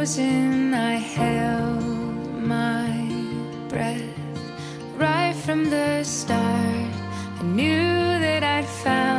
frozen, I held my breath. Right from the start, I knew that I'd found